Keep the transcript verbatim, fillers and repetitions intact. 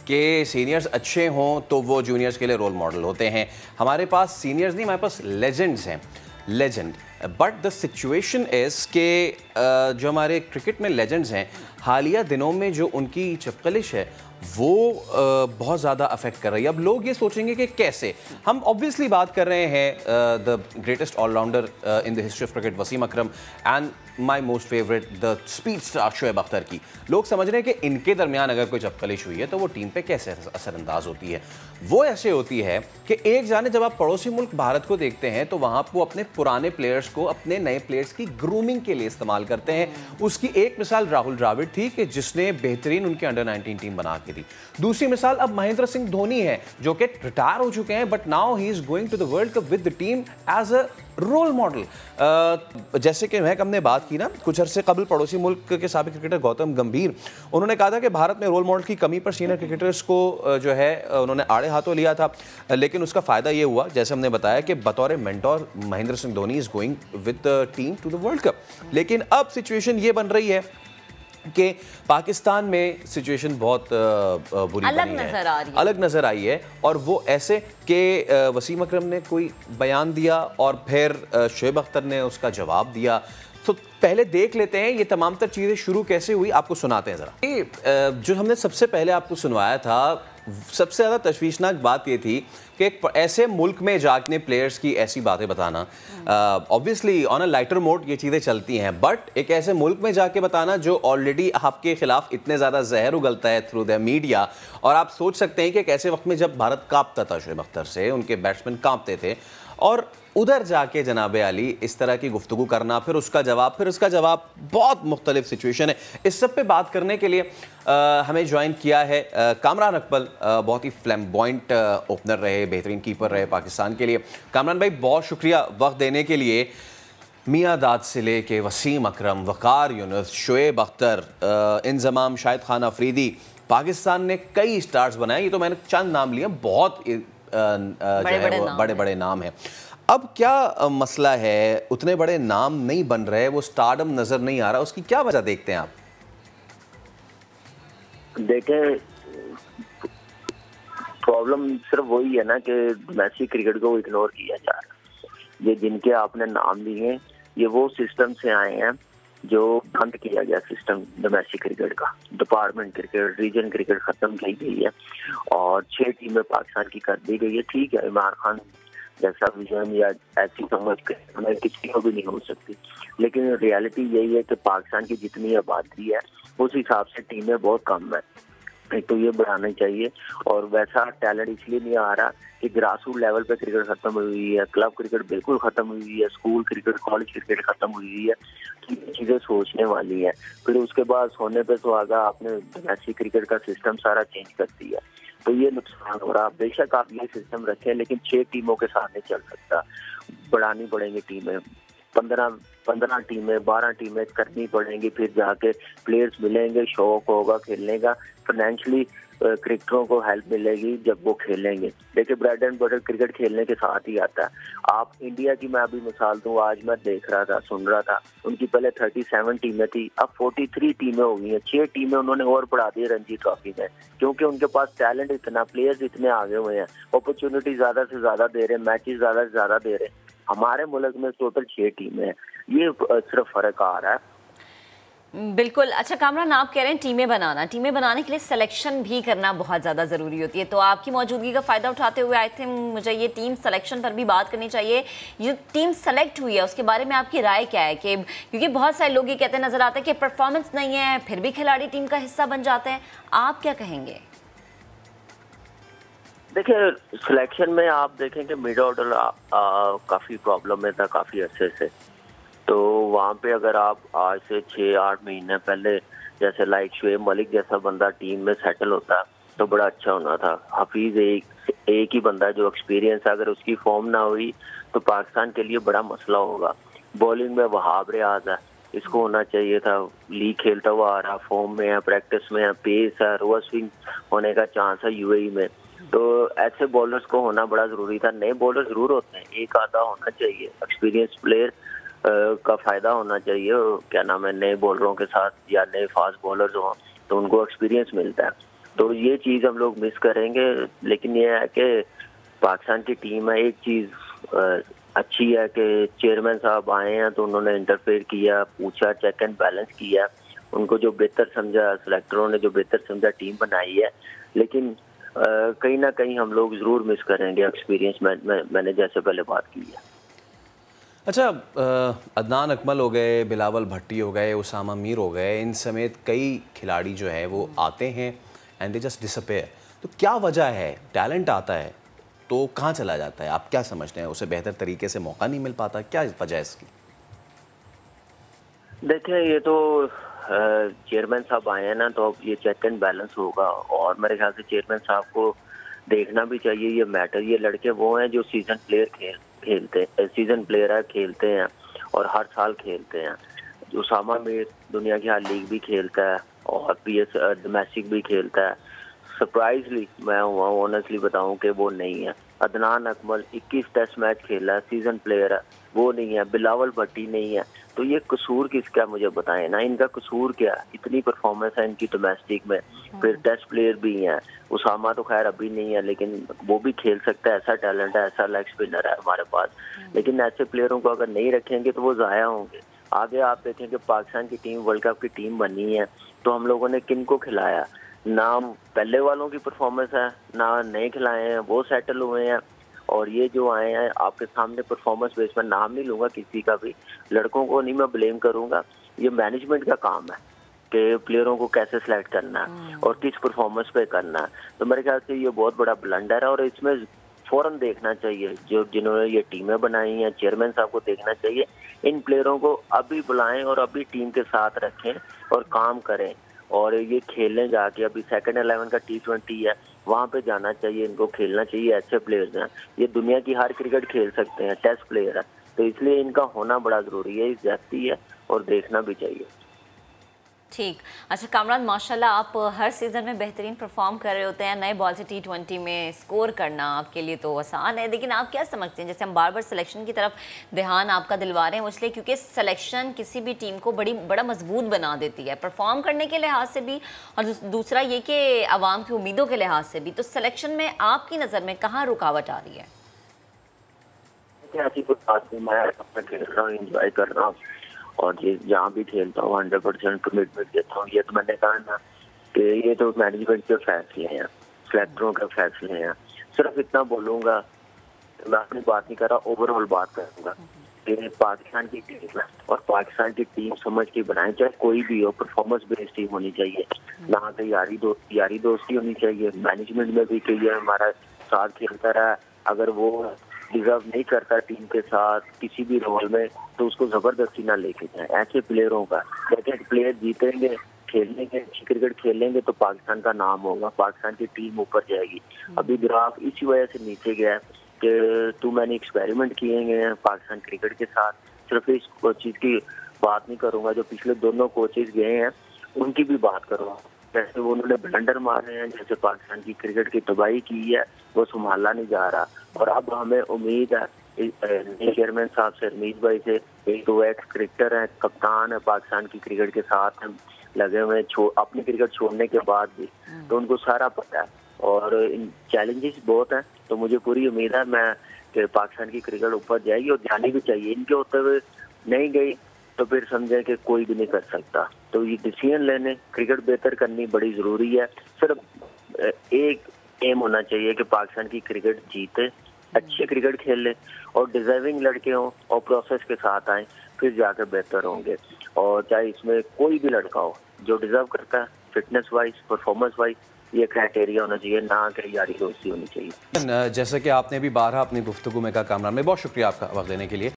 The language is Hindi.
कि सीनियर्स अच्छे हों तो वो जूनियर्स के लिए रोल मॉडल होते हैं। हमारे पास सीनियर्स नहीं, हमारे पास लेजेंड्स हैं, legend. But the situation is के जो हमारे क्रिकेट में लेजेंड्स हैं, हालिया दिनों में जो उनकी चपकलिश है वो uh, बहुत ज़्यादा अफेक्ट कर रही है। अब लोग ये सोचेंगे कि कैसे। हम ऑब्वियसली बात कर रहे हैं the greatest allrounder in the history of cricket Wasim Akram and my most favourite the speed star Shoaib Akhtar की। लोग समझ रहे हैं कि इनके दरमियान अगर कोई चपकलिश हुई है तो वो टीम पे कैसे असरअंदाज होती है। वो ऐसे होती है कि एक जाने जब आप पड़ोसी मुल्क भारत को देखते हैं तो वहाँ वो अपने पुराने प्लेयर्स को अपने नए प्लेयर्स की ग्रूमिंग के लिए इस्तेमाल करते हैं। उसकी एक मिसाल राहुल द्रविड़ थी कि जिसने बेहतरीन उनके अंडर नाइनटीन टीम बना के दी। दूसरी मिसाल अब महेंद्र सिंह धोनी है जो कि रिटायर हो चुके हैं, but now he is going to the world cup with the team as a role model. जैसे कि महक हमने बात की ना कुछ अरसे कबल, पड़ोसी मुल्क के साबिक क्रिकेटर गौतम गंभीर, उन्होंने कहा था कि भारत में रोल मॉडल की कमी पर सीनियर क्रिकेटर्स को जो है उन्होंने आड़े हाथों लिया था, लेकिन उसका फ़ायदा ये हुआ जैसे हमने बताया कि बतौर mentor Mahendra Singh Dhoni is going with the team to the world cup. लेकिन अब सिचुएशन ये बन रही है कि पाकिस्तान में सिचुएशन बहुत बुरी अलग बनी है, नजर आ रही है, अलग नजर आई है। और वो ऐसे कि वसीम अकरम ने कोई बयान दिया और फिर शोएब अख्तर ने उसका जवाब दिया। तो पहले देख लेते हैं ये तमाम तर चीज़ें शुरू कैसे हुई, आपको सुनाते हैं ज़रा। जो हमने सबसे पहले आपको सुनवाया था, सबसे ज़्यादा तशवीशनाक बात ये थी कि एक ऐसे मुल्क में जाके प्लेयर्स की ऐसी बातें बताना, obviously on a lighter mode ये चीज़ें चलती हैं, बट एक ऐसे मुल्क में जाके बताना जो ऑलरेडी आपके खिलाफ इतने ज़्यादा जहर उगलता है थ्रू द मीडिया। और आप सोच सकते हैं कि एक ऐसे वक्त में जब भारत कांपता था शोएब अख्तर से, उनके बैट्समैन कांपते थे, और उधर जाके जनाब अली इस तरह की गुफ्तगू करना, फिर उसका जवाब, फिर उसका जवाब, बहुत मुख्तलिफ सिचुएशन है। इस सब पे बात करने के लिए आ, हमें ज्वाइन किया है आ, कामरान अकबल, आ, बहुत ही फ्लैम्बॉइंट ओपनर रहे, बेहतरीन कीपर रहे पाकिस्तान के लिए। कामरान भाई बहुत शुक्रिया वक्त देने के लिए। मियां दाद से ले के वसीम अकरम, वकार यूनुस, शोएब अख्तर, इंजमाम, शाहिद खान अफरीदी, पाकिस्तान ने कई स्टार्स बनाए। ये तो मैंने चंद नाम लिए, बहुत बड़े बड़े नाम हैं। अब क्या मसला है, उतने बड़े नाम नहीं बन रहे, वो स्टारडम नजर नहीं आ रहा, उसकी क्या वजह देखते हैं आप? देखें, प्रॉब्लम सिर्फ वही है ना कि डोमेस्टिक क्रिकेट को इग्नोर किया जा रहा है। ये जिनके आपने नाम लिए ये वो सिस्टम से आए हैं जो बंद किया गया सिस्टम डोमेस्टिक क्रिकेट का। डिपार्टमेंट क्रिकेट, रीजन क्रिकेट खत्म की गई है और छह टीमें पाकिस्तान की कर दी गई है। ठीक है, इमरान खान जैसा विजन या ऐसी समझ हमें किसी को भी नहीं हो सकती, लेकिन रियलिटी यही है कि पाकिस्तान की जितनी आबादी है उस हिसाब से टीमें बहुत कम है। एक तो ये बढ़ाना चाहिए, और वैसा टैलेंट इसलिए नहीं आ रहा कि ग्रास रूट लेवल पे क्रिकेट खत्म हुई है, क्लब क्रिकेट बिल्कुल खत्म हुई है, स्कूल क्रिकेट, कॉलेज क्रिकेट खत्म हुई है। तो ये चीजें सोचने वाली है। फिर उसके बाद सोने पे सुहागा आपने डोमेस्टिक क्रिकेट का सिस्टम सारा चेंज कर दिया, तो ये नुकसान हो रहा। बेशक आप ये सिस्टम रखें, लेकिन छह टीमों के साथ नहीं चल सकता, बढ़ानी पड़ेंगी टीमें, पंद्रह पंद्रह टीमें, बारह टीमें करनी पड़ेंगी, फिर जाके प्लेयर्स मिलेंगे, शौक होगा खेलने का, फाइनेंशियली क्रिकेटरों को हेल्प मिलेगी जब वो खेलेंगे। देखिए, ब्रेड एंड बटर क्रिकेट खेलने के साथ ही आता है। आप इंडिया की मैं अभी मिसाल दूं, आज मैं देख रहा था, सुन रहा था, उनकी पहले सैंतीस टीमें थी, अब तैंतालीस टीमें हो गई हैं। छह टीमें उन्होंने और बढ़ा दी रणजी ट्रॉफी में, क्योंकि उनके पास टैलेंट इतना, प्लेयर्स इतने आगे हुए हैं, अपॉर्चुनिटी ज्यादा से ज्यादा दे रहे हैं, मैचेस ज्यादा से ज्यादा दे रहे हैं। हमारे मुल्क में टोटल छह टीमें हैं, ये सिर्फ फर्क आ रहा है। बिल्कुल। अच्छा कामरान, आप कह रहे हैं टीमें बनाना, टीमें बनाने के लिए सिलेक्शन भी करना बहुत ज़्यादा ज़रूरी होती है, तो आपकी मौजूदगी का फ़ायदा उठाते हुए आई थिंक मुझे ये टीम सिलेक्शन पर भी बात करनी चाहिए। जो टीम सेलेक्ट हुई है उसके बारे में आपकी राय क्या है? कि क्योंकि बहुत सारे लोग ये कहते नज़र आते हैं कि परफॉर्मेंस नहीं है फिर भी खिलाड़ी टीम का हिस्सा बन जाते हैं, आप क्या कहेंगे? देखिए, सिलेक्शन में आप देखें कि मिड ऑर्डर काफ़ी प्रॉब्लम में था काफ़ी अर्से से, तो वहाँ पे अगर आप आज से छः आठ महीने पहले जैसे लाइक शोएब मलिक जैसा बंदा टीम में सेटल होता तो बड़ा अच्छा होना था। हफीज एक एक ही बंदा जो एक्सपीरियंस है, अगर उसकी फॉर्म ना हुई तो पाकिस्तान के लिए बड़ा मसला होगा। बॉलिंग में वहाब रियाज है, इसको होना चाहिए था, लीग खेलता हुआ आ रहा, फॉर्म में है, प्रैक्टिस में है, पेस है, रिवर्स स्विंग होने का चांस है यूएई में, तो ऐसे बॉलर्स को होना बड़ा ज़रूरी था। नए बॉलर ज़रूर होते हैं, एक आधा होना चाहिए, एक्सपीरियंस प्लेयर का फ़ायदा होना चाहिए, क्या नाम है, नए बॉलरों के साथ या नए फास्ट बॉलर्स हों तो उनको एक्सपीरियंस मिलता है। तो ये चीज़ हम लोग मिस करेंगे। लेकिन ये है कि पाकिस्तान की टीम है, एक चीज़ अच्छी है कि चेयरमैन साहब आए हैं तो उन्होंने इंटरफेयर किया, पूछा, चेक एंड बैलेंस किया, उनको जो बेहतर समझा, सेलेक्टरों ने जो बेहतर समझा टीम बनाई है। लेकिन कहीं ना कहीं हम लोग ज़रूर मिस करेंगे एक्सपीरियंस। मैं, मैं, मैंने जैसे पहले बात की है। अच्छा, अदनान अकमल हो गए, बिलावल भट्टी हो गए, उसामा मीर हो गए, इन समेत कई खिलाड़ी जो है वो आते हैं एंड दे जस्ट डिसअपेयर। तो क्या वजह है? टैलेंट आता है तो कहाँ चला जाता है? आप क्या समझते हैं? उसे बेहतर तरीके से मौका नहीं मिल पाता? क्या वजह है इसकी? देखें, ये तो चेयरमैन साहब आए हैं ना, तो अब ये चेक एंड बैलेंस होगा और मेरे ख्याल से चेयरमैन साहब को देखना भी चाहिए ये मैटर। ये लड़के वो हैं जो सीजन प्लेयर खेल खेलते हैं सीजन प्लेयर है, खेलते हैं और हर साल खेलते हैं। उसामा मीर दुनिया की हर लीग भी खेलता है और पी एस डोमेस्टिक भी खेलता है। सरप्राइजली मैं हुआ ऑनेस्टली बताऊं कि वो नहीं है। अदनान अकमल इक्कीस टेस्ट मैच खेला है, सीजन प्लेयर है, वो नहीं है। बिलावल भट्टी नहीं है। तो ये कसूर किसका, मुझे बताएं ना, इनका कसूर क्या? इतनी परफॉर्मेंस है इनकी डोमेस्टिक में, फिर टेस्ट प्लेयर भी हैं। उसामा तो खैर अभी नहीं है लेकिन वो भी खेल सकता है, ऐसा टैलेंट है, ऐसा लेग स्पिनर है हमारे पास। लेकिन ऐसे प्लेयरों को अगर नहीं रखेंगे तो वो ज़ाया होंगे। आगे आप देखें कि पाकिस्तान की टीम वर्ल्ड कप की टीम बनी है तो हम लोगों ने किन को खिलाया? ना पहले वालों की परफॉर्मेंस है, ना नए खिलाए हैं, वो सेटल हुए हैं। और ये जो आए हैं आपके सामने परफॉर्मेंस बेस में, नाम नहीं लूंगा किसी का भी, लड़कों को नहीं मैं ब्लेम करूंगा, ये मैनेजमेंट का काम है कि प्लेयरों को कैसे सिलेक्ट करना है और किस परफॉर्मेंस पे करना है। तो मेरे ख्याल से ये बहुत बड़ा ब्लंडर है और इसमें फौरन देखना चाहिए जो जिन्होंने ये टीमें बनाई हैं, चेयरमैन साहब को देखना चाहिए, इन प्लेयरों को अभी बुलाएं और अभी टीम के साथ रखें और काम करें और ये खेलने जाके। अभी सेकंड इलेवन का टी ट्वेंटी है, वहाँ पे जाना चाहिए, इनको खेलना चाहिए। अच्छे प्लेयर्स हैं, ये दुनिया की हर क्रिकेट खेल सकते हैं, टेस्ट प्लेयर है, तो इसलिए इनका होना बड़ा ज़रूरी है, जाती है और देखना भी चाहिए। ठीक। अच्छा कामरान, माशाल्लाह आप हर सीज़न में बेहतरीन परफॉर्म कर रहे होते हैं। नए बॉल से टी ट्वेंटी में स्कोर करना आपके लिए तो आसान है, लेकिन आप क्या समझते हैं, जैसे हम बार बार सिलेक्शन की तरफ ध्यान आपका दिलवा रहे हैं, इसलिए क्योंकि सिलेक्शन किसी भी टीम को बड़ी बड़ा मजबूत बना देती है, परफॉर्म करने के लिहाज से भी और दूसरा ये कि आवाम की उम्मीदों के लिहाज से भी। तो सिलेक्शन में आपकी नज़र में कहाँ रुकावट आ रही है? ऐसी कुछ बात नहीं, मैं अपना खेल रहा हूँ, इंजॉय कर रहा हूँ और ये जहाँ भी खेलता हूँ हंड्रेड परसेंट कमिटमेंट देता हूँ। ये तो मैंने कहा ना कि ये तो मैनेजमेंट के फैसले हैं, सेलेक्टरों के फैसले हैं। सिर्फ इतना बोलूँगा, मैं अपनी बात नहीं कर रहा, ओवरऑल बात करूँगा कि पाकिस्तान की टीम और पाकिस्तान की टीम समझ के बनाए, चाहे कोई भी हो, परफॉर्मेंस बेस्ड टीम होनी चाहिए ना, कि यारी दोस्त यारी दोस्ती होनी चाहिए। मैनेजमेंट में भी कि ये हमारा साथ खेलता रहा, अगर वो डिजर्व नहीं करता टीम के साथ किसी भी रोल में तो उसको जबरदस्ती ना लेके जाए। ऐसे प्लेयरों का क्रिकेट प्लेयर जीतेंगे, खेलेंगे, अच्छी क्रिकेट खेलेंगे तो पाकिस्तान का नाम होगा, पाकिस्तान की टीम ऊपर जाएगी। अभी ग्राफ इसी वजह से नीचे गया है कि टू मैनी एक्सपेरिमेंट किए गए हैं पाकिस्तान क्रिकेट के साथ। सिर्फ इस कोचेज की बात नहीं करूंगा, जो पिछले दोनों कोचेज गए हैं उनकी भी बात करूंगा। जैसे वो उन्होंने ब्लंडर मारे हैं, जैसे पाकिस्तान की क्रिकेट की तबाही की है, वो संभाला नहीं जा रहा। और अब हमें उम्मीद है चेयरमैन साहब से, रमीज भाई से, एक तो एक्स क्रिकेटर है, कप्तान है पाकिस्तान की क्रिकेट के साथ लगे हुए हैं अपनी क्रिकेट छोड़ने के बाद भी, तो उनको सारा पता है और इन चैलेंजेस बहुत हैं। तो मुझे पूरी उम्मीद है मैं कि पाकिस्तान की क्रिकेट ऊपर जाएगी और जानी भी चाहिए। इनके होते हुए नहीं गई तो फिर समझे कि कोई भी नहीं कर सकता। तो ये डिसीजन लेने, क्रिकेट बेहतर करनी बड़ी ज़रूरी है। सिर्फ एक एम होना चाहिए कि पाकिस्तान की क्रिकेट जीते, अच्छे क्रिकेट खेल ले और डिजर्विंग लड़के हों और प्रोसेस के साथ आए, फिर जाकर बेहतर होंगे। और चाहे इसमें कोई भी लड़का हो जो डिजर्व करता है, फिटनेस वाइज, परफॉर्मेंस वाइज, ये क्राइटेरिया होना चाहिए, ना कि यारी दोस्ती होनी चाहिए। जैसे कि आपने भी बारहा अपनी गुफ्तगू में कहा कामरान में, बहुत शुक्रिया आपका वक्त देने के लिए।